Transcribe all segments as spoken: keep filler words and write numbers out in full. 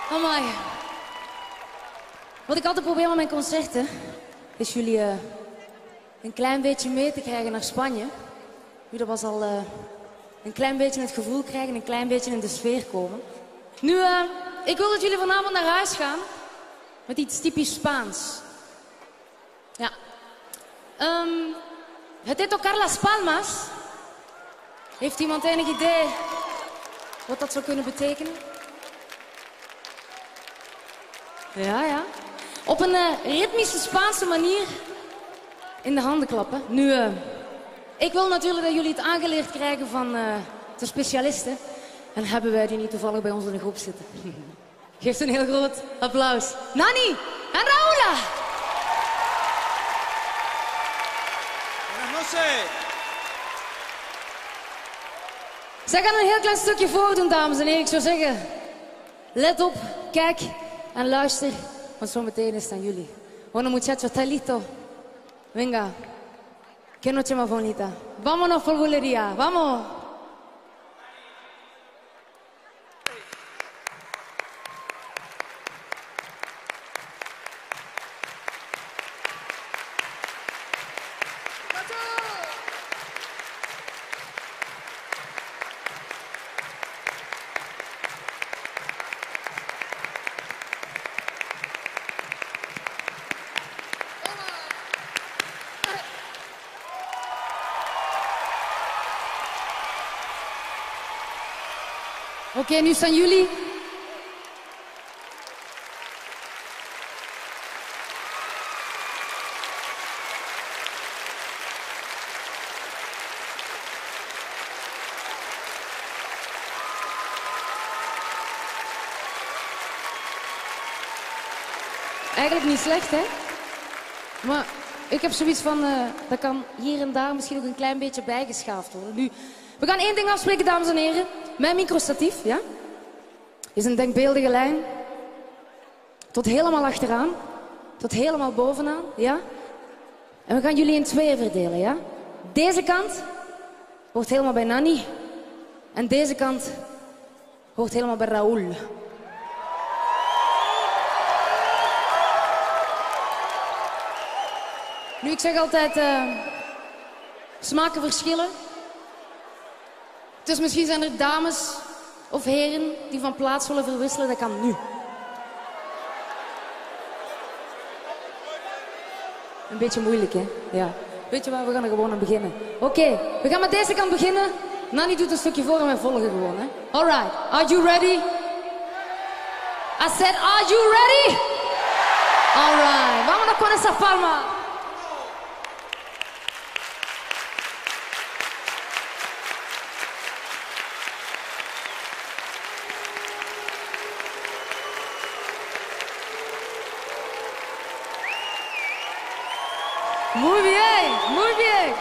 Amai. Wat ik altijd probeer met mijn concerten, is jullie uh, een klein beetje mee te krijgen naar Spanje. Jullie was al uh, een klein beetje het gevoel krijgen, een klein beetje in de sfeer komen. Nu, uh, ik wil dat jullie vanavond naar huis gaan met iets typisch Spaans. Ja. Um, het heet tocar las palmas. Heeft iemand enig idee wat dat zou kunnen betekenen? Ja, ja. Op een uh, ritmische Spaanse manier in de handen klappen. Nu, uh, ik wil natuurlijk dat jullie het aangeleerd krijgen van uh, de specialisten. En hebben wij die niet toevallig bij ons in de groep zitten. Geef een heel groot applaus. Nani en Raula. Buenas noches. Zij gaan een heel klein stukje voordoen, dames en heren. Ik zou zeggen, let op, kijk en luister. Want zometeen is het aan jullie. Bueno, muchachos, ¿está listo? Venga. Qué noche más bonita. Vámonos por bulería. Vamos. Oké, okay, nu staan jullie. Eigenlijk niet slecht, hè? Maar ik heb zoiets van, uh, dat kan hier en daar misschien ook een klein beetje bijgeschaafd worden. Nu, we gaan één ding afspreken, dames en heren. Mijn microstatief, ja, is een denkbeeldige lijn. Tot helemaal achteraan. Tot helemaal bovenaan, ja. En we gaan jullie in tweeën verdelen, ja. Deze kant hoort helemaal bij Nani. En deze kant hoort helemaal bij Raúl. Nu, ik zeg altijd, uh, smaken verschillen. Dus misschien zijn er dames of heren die van plaats willen verwisselen. Dat kan nu. Een beetje moeilijk, hè? Ja. Weet je waar, we gaan er gewoon aan beginnen. Oké, okay, we gaan met deze kant beginnen. Nani doet een stukje voor en wij volgen gewoon, hè? Alright, are you ready? I said, are you ready? Alright, vámonos con esa palma. Muy bien, muy bien.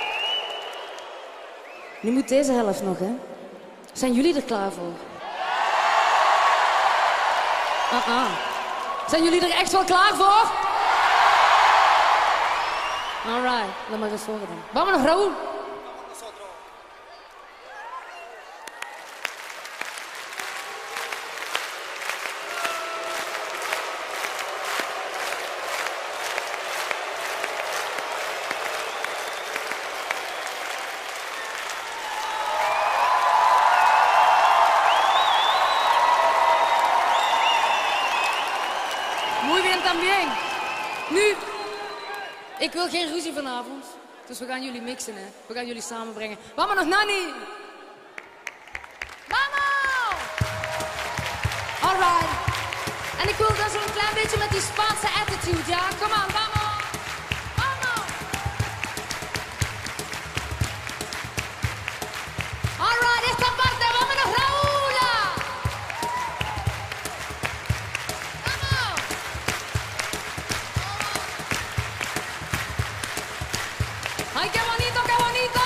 Nu moet deze helft nog, hè. Zijn jullie er klaar voor? Ah, ah. Zijn jullie er echt wel klaar voor? Alright, laat maar eens horen dan. Vámonos, Raúl. Muy bien también. Nu, ik wil geen ruzie vanavond. Dus we gaan jullie mixen, hè. We gaan jullie samenbrengen. Vámonos, Nani! Vamos! Alright. En ik wil dan zo'n klein beetje met die Spaanse attitude, ja? Kom aan, vamos! Vamos! Alright, esta parte, vámonos, Raúl! ¡Ay, qué bonito, qué bonito!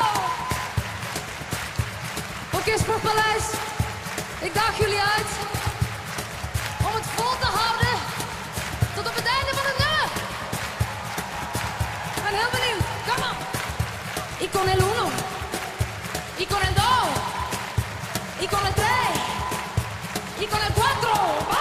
Oké, okay, Sportpaleis. Ik daag jullie uit om het vol te houden tot op het einde van het nummer. Ik ben heel benieuwd. Kom op. Y con el uno. Y con el dos. Y con el tres. Y con el cuatro.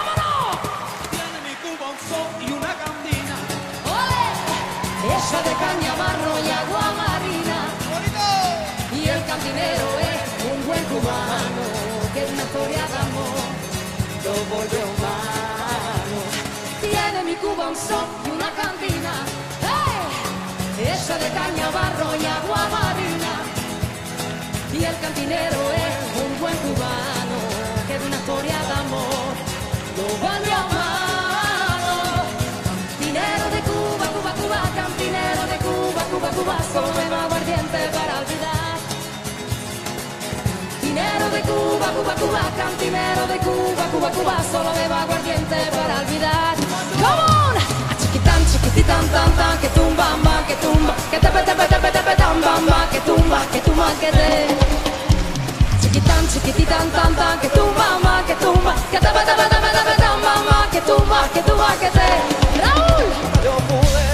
un son y una cantina, ¡hey! Hecha de caña, barro y agua marina. Y el cantinero es un buen cubano que de una historia de amor lo volvió mano. Cantinero de Cuba, Cuba, Cuba, cantinero de Cuba, Cuba, Cuba, solo bebo aguardiente para olvidar. Cantinero de Cuba, Cuba, Cuba, cantinero de Cuba, Cuba, Cuba, solo bebo aguardiente para olvidar. Come on, chiquitán, chiquititán, tan, tan, que tumba, ma, que tumba, que te pete, pete, pete, pete, tan, bam, ma, que tumba, que tumba, que te. Chiquitán, chiquititán, tan, tan, que tumba, ma, que tumba, que te pete, pete, pete, pete, tan, bam, ma, que tumba, que tumba, que te. Raúl. Yo pude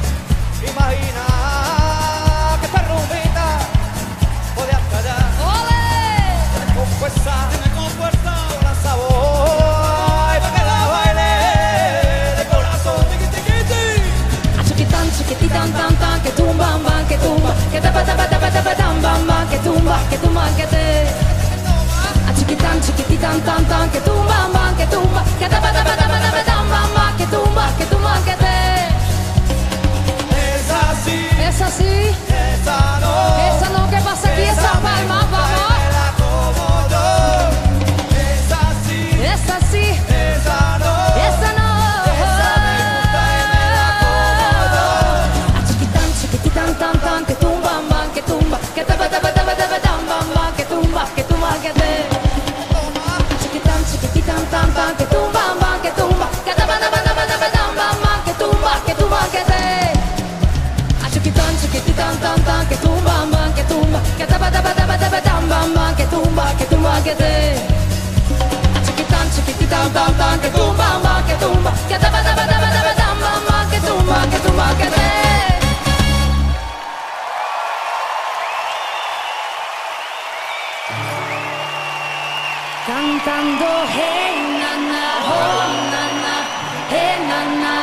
imaginar que esta rumbita podía callar. ¡Ole! Con fuerza, con fuerza, con sabor, y pa' que la baile de corazón, tiqui, tiqui, tiqui. Chiquitán, chiquititán, tan, tan, que tumba, bam, que tumba, que te pete, pete, pete, pete, tan, bam, ma, que tumba, que tumba, que te. Chiquitán, chiquititán, tan, tan, que tumba, bam, que tumba, que te pete, pete, pete, pete, tan, bam, ma, que tumba, que tumba, que te. Es así, Es así, esa no, esa no, ¿qué pasa aquí? Esa palma, vamos. baila como yo. Es así, Es así, esa no, esa no. esa me gusta y me da como yo. Chiquitán, chiquititán, tan, tan, que tumba, bam, que tumba, que te pete, pete, pete, pete, tan, bam, bam, que tumba, que tumba, que te. Chiquitán, chiquititán, tan, tan, que tumba, bam, que tumba, que te pete, pete, pete, pete, tan, bam, bam, que tumba, que tumba, que te. Chiquitán, chiquititán, tan, tan, que tumba, bam, que tumba, que te pete, pete, pete, pete, tan, bam, bam, que tumba, que tumba, que te. Chiquitán, chiquititán, tan, tan, que tumba, bam, que tumba, que te pete, pete, pete, pete, tan, bam, bam, que tumba, que tumba, que te. Cantando, hey, nana, oh, nana, hey, nana,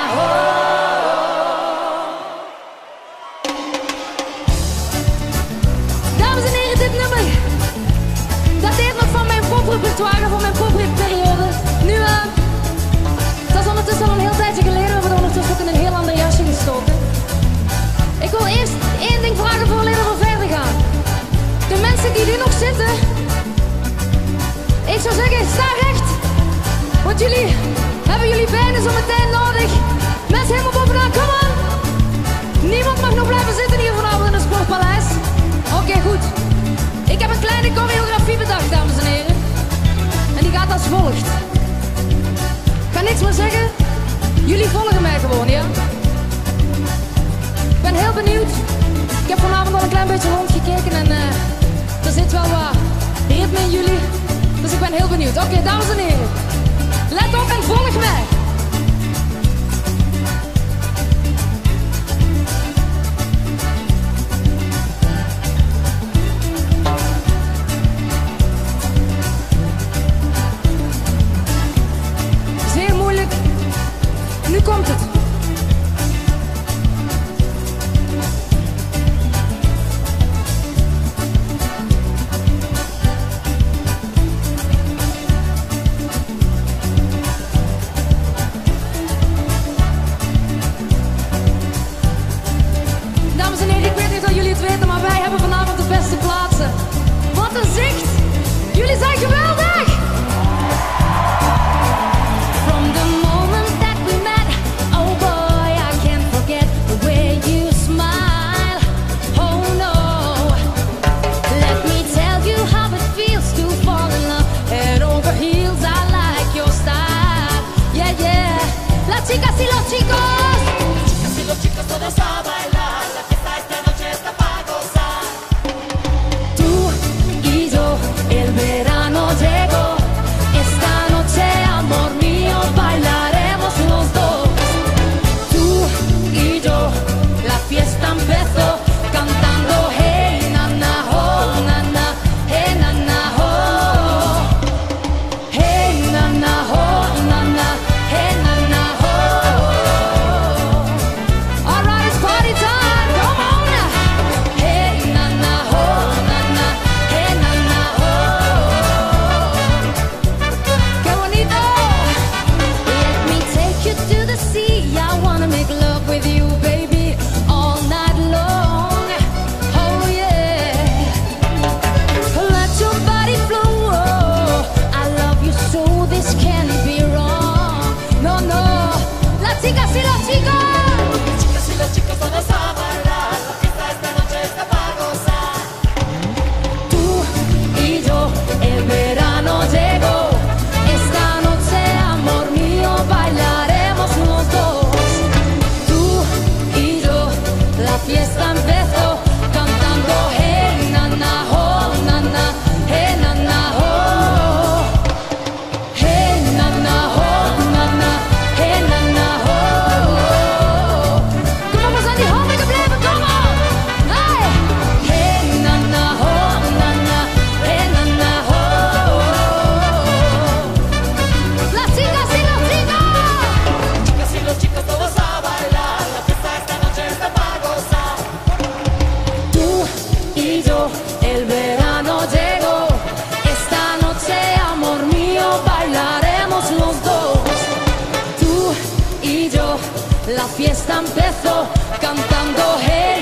oh. Dames en heren, dit nummer dateert nog van mijn poprepertoire, van mijn popperiode. Nu, uh, dat is ondertussen al een heel tijdje geleden, we hebben er ondertussen ook in een heel ander jasje gestoken. Ik wil eerst één ding vragen voor we we verder gaan. De mensen die nu nog zitten, ik zou zeggen, sta recht. Want jullie hebben jullie benen zo meteen nodig. Mensen helemaal bovenaan, kom aan. Niemand mag nog blijven zitten hier vanavond in het Sportpaleis. Oké, okay, goed. Ik heb een kleine choreografie bedacht, dames en heren. En die gaat als volgt. Ik ga niks meer zeggen. Jullie volgen mij gewoon, ja? Ik ben heel benieuwd. Ik heb vanavond al een klein beetje rondgekeken en uh, er zit wel wat ritme in jullie. Dus ik ben heel benieuwd. Oké, okay, dames en heren. Let op en volg mij. Zeer moeilijk. Nu komt het. fiesta empezó cantando hey.